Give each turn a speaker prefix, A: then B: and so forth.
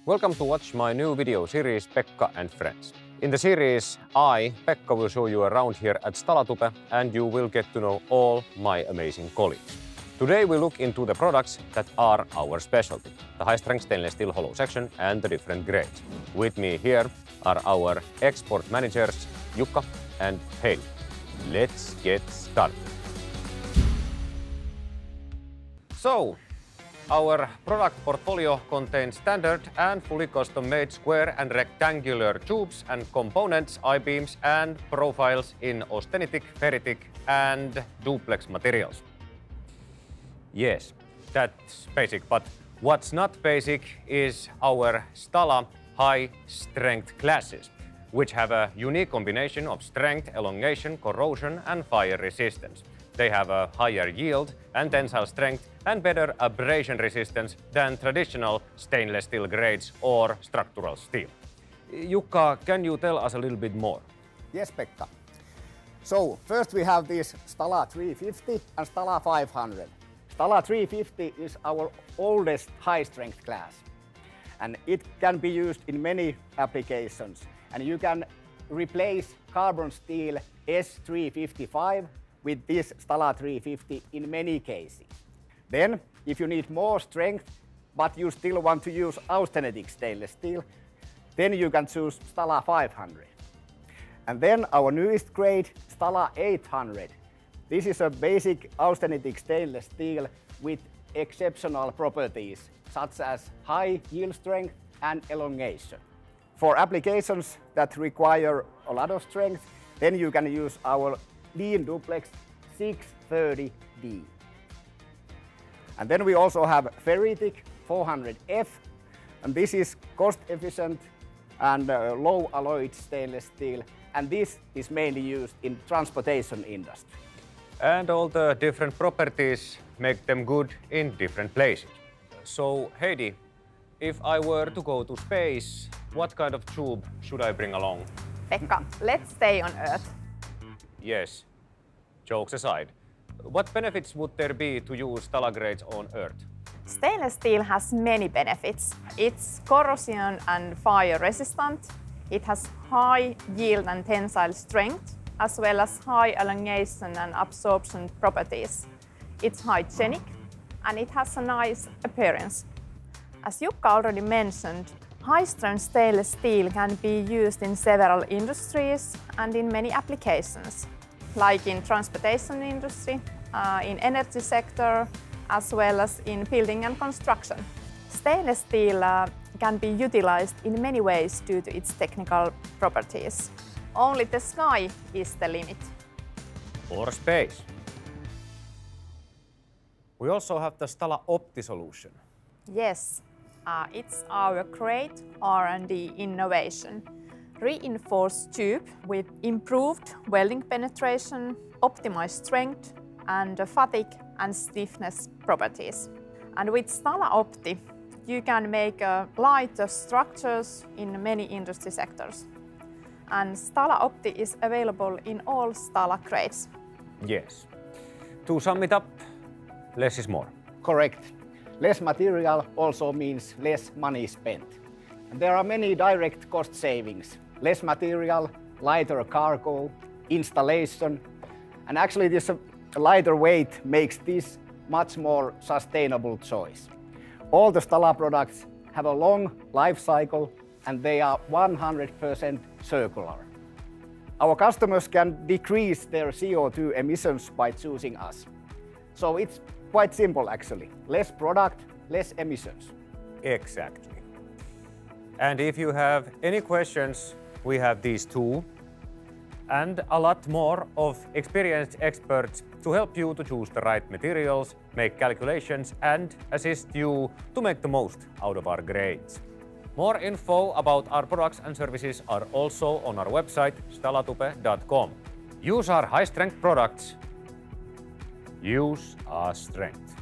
A: Welcome to watch my new video series Pekka and Friends. In the series, I, Pekka, will show you around here at Stalatube and you will get to know all my amazing colleagues. Today we look into the products that are our specialty, the high-strength stainless steel hollow section and the different grades. With me here are our export managers Jukka and Heidi. Let's get started. So, our product portfolio contains standard and fully custom-made square and rectangular tubes and components, I-beams and profiles in austenitic, ferritic and duplex materials. Yes, that's basic, but what's not basic is our STALA high-strength classes, which have a unique combination of strength, elongation, corrosion and fire resistance. They have a higher yield and tensile strength and better abrasion resistance than traditional stainless steel grades or structural steel. Jukka, can you tell us a little bit more?
B: Yes, Pekka. So first we have this STALA 350 and STALA 500. STALA 350 is our oldest high-strength class, and it can be used in many applications. And you can replace carbon steel S355 with this STALA 350 in many cases. Then, if you need more strength, but you still want to use austenitic stainless steel, then you can choose STALA 500. And then our newest grade, STALA 800. This is a basic austenitic stainless steel with exceptional properties, such as high yield strength and elongation. For applications that require a lot of strength, then you can use our lean duplex 630D. And then we also have ferritic 400F, and this is cost efficient and low alloyed stainless steel, and this is mainly used in transportation industry.
A: And all the different properties make them good in different places. So Heidi, if I were to go to space, what kind of tube should I bring along?
C: Pekka, let's stay on Earth.
A: Yes, jokes aside. What benefits would there be to use STALA grades on Earth?
C: Stainless steel has many benefits. It's corrosion and fire resistant. It has high yield and tensile strength, as well as high elongation and absorption properties. It's hygienic and it has a nice appearance. As Jukka already mentioned, high-strength stainless steel can be used in several industries and in many applications, like in transportation industry, in energy sector, as well as in building and construction. Stainless steel can be utilized in many ways due to its technical properties. Only the sky is the limit.
A: Or space. We also have the STALA Opti solution.
C: Yes, it's our great R&D innovation. Reinforced tube with improved welding penetration, optimized strength and fatigue and stiffness properties. And with STALA Opti, you can make lighter structures in many industry sectors. And STALA Opti is available in all STALA grades.
A: Yes. To sum it up, less is more.
B: Correct. Less material also means less money spent. And there are many direct cost savings. Less material, lighter cargo, installation, and actually this lighter weight makes this much more sustainable choice. All the STALA products have a long life cycle and they are 100% circular. Our customers can decrease their CO2 emissions by choosing us. So it's quite simple actually. Less product, less emissions.
A: Exactly. And if you have any questions, we have these two and a lot more of experienced experts to help you to choose the right materials, make calculations and assist you to make the most out of our grades. More info about our products and services are also on our website stalatube.com. Use our high-strength products. Use our strength.